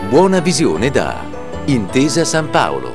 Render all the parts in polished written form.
buona visione da Intesa San Paolo.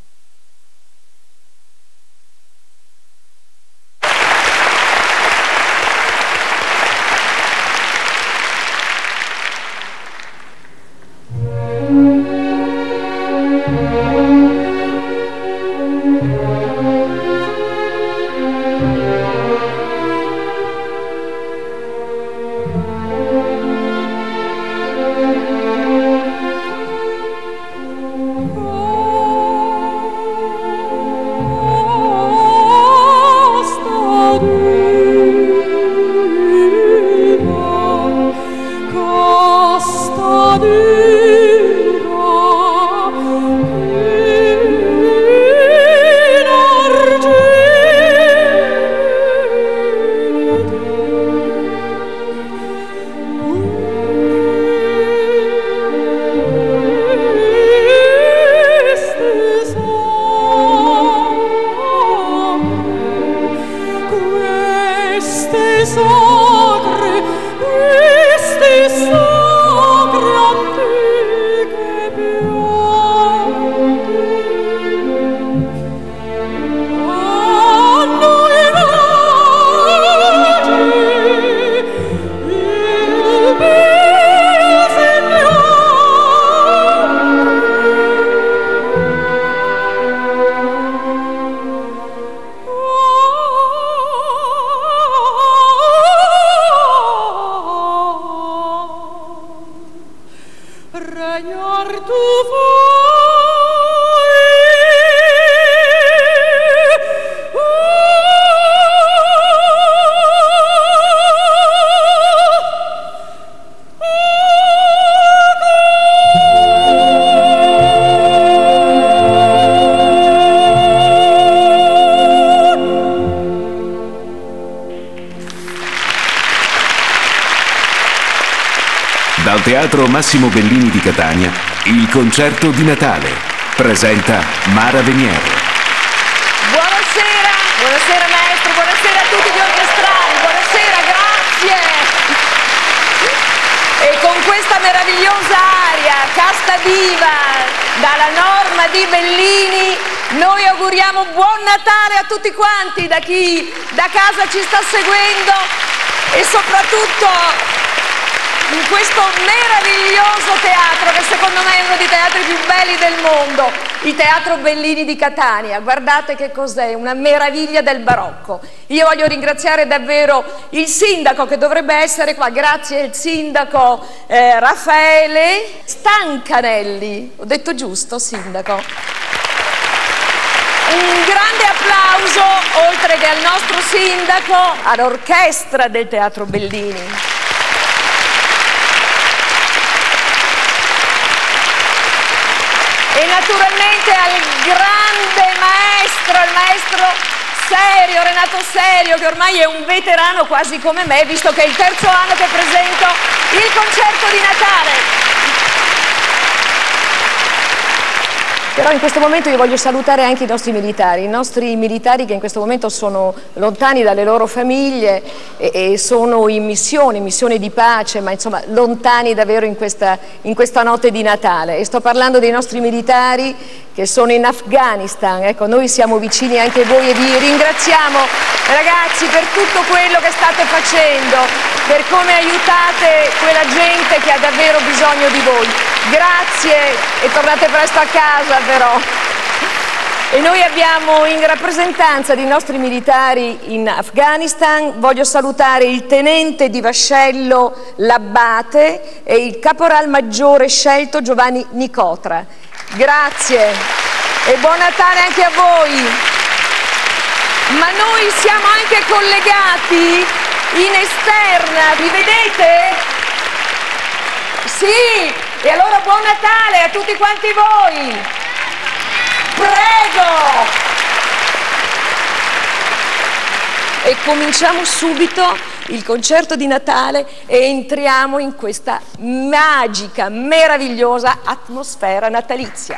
Dal Teatro Massimo Bellini di Catania, il concerto di Natale. Presenta Mara Veniero. Buonasera, buonasera maestro, buonasera a tutti gli orchestrali, buonasera, grazie. E con questa meravigliosa aria, casta diva, dalla Norma di Bellini, noi auguriamo buon Natale a tutti quanti, da chi da casa ci sta seguendo e soprattutto in questo meraviglioso teatro che secondo me è uno dei teatri più belli del mondo, il Teatro Bellini di Catania. Guardate che cos'è, una meraviglia del barocco. Io voglio ringraziare davvero il sindaco che dovrebbe essere qua, grazie al sindaco Raffaele Stancanelli, ho detto giusto sindaco? Un grande applauso, oltre che al nostro sindaco, all'orchestra del Teatro Bellini. E naturalmente al grande maestro, il maestro Serio, Renato Serio, che ormai è un veterano quasi come me, visto che è il terzo anno che presento il concerto di Natale. Però in questo momento io voglio salutare anche i nostri militari che in questo momento sono lontani dalle loro famiglie e sono in missione di pace, ma insomma lontani davvero in questa notte di Natale. E sto parlando dei nostri militari che sono in Afghanistan. Ecco, noi siamo vicini anche a voi e vi ringraziamo ragazzi per tutto quello che state facendo, per come aiutate quella gente che ha davvero bisogno di voi. Grazie e tornate presto a casa però. E noi abbiamo in rappresentanza dei nostri militari in Afghanistan, voglio salutare il tenente di vascello Labbate e il caporal maggiore scelto Giovanni Nicotra. Grazie e buon Natale anche a voi. Ma noi siamo anche collegati in esterna, vi vedete? Sì, e allora buon Natale a tutti quanti voi. Prego! E cominciamo subito il concerto di Natale e entriamo in questa magica, meravigliosa atmosfera natalizia.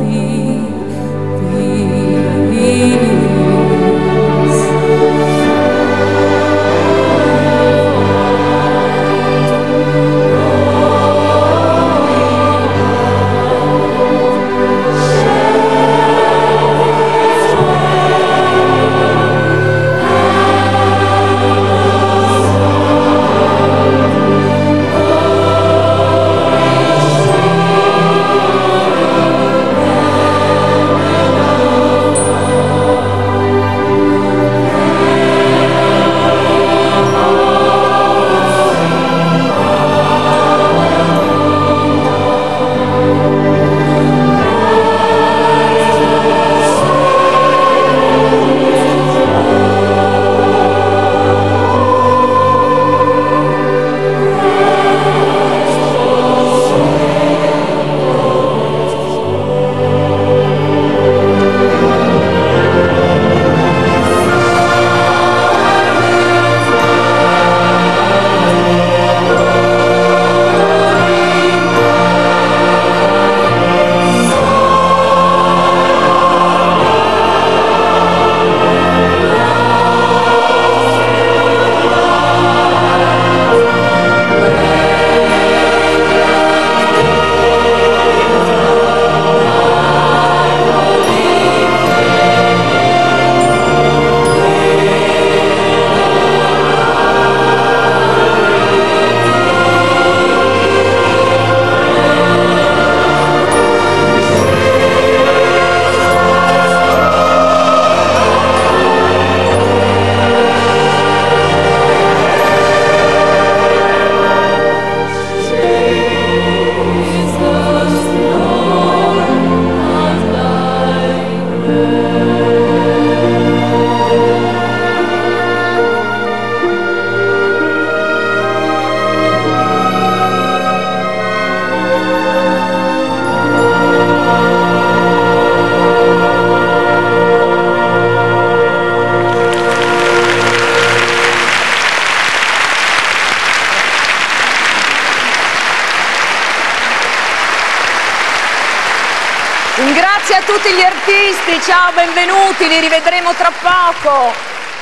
Grazie a tutti gli artisti, ciao, benvenuti, li rivedremo tra poco.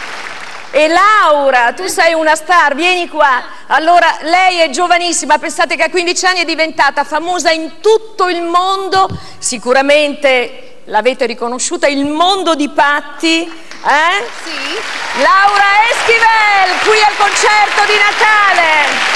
E Laura, tu sei una star, vieni qua. Allora, lei è giovanissima, pensate che a 15 anni è diventata famosa in tutto il mondo, sicuramente l'avete riconosciuta, il mondo di Patti, eh? Sì. Laura Esquivel, qui al concerto di Natale.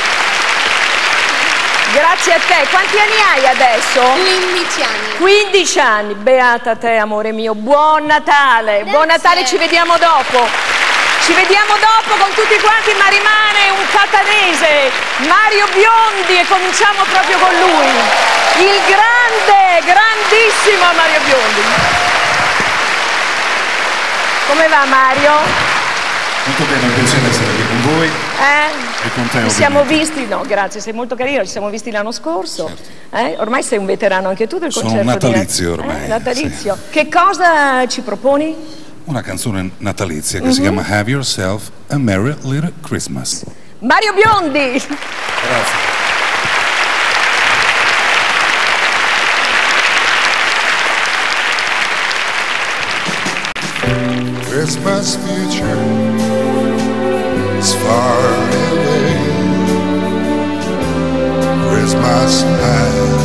Grazie a te. Quanti anni hai adesso? 15 anni. 15 anni. Beata te, amore mio. Buon Natale. Grazie. Buon Natale, ci vediamo dopo. Ci vediamo dopo con tutti quanti, ma rimane un catanese, Mario Biondi, e cominciamo proprio con lui. Il grande, grandissimo Mario Biondi. Come va, Mario? Molto bene, è un piacere essere qui con voi e con te. Ci siamo visti, no grazie, sei molto carino, ci siamo visti l'anno scorso, certo. Ormai sei un veterano anche tu del concerto. Sono un natalizio ormai. Natalizio. Sì. Che cosa ci proponi? Una canzone natalizia che si chiama Have Yourself a Merry Little Christmas. Mario Biondi! Grazie. Christmas future is far away. Christmas past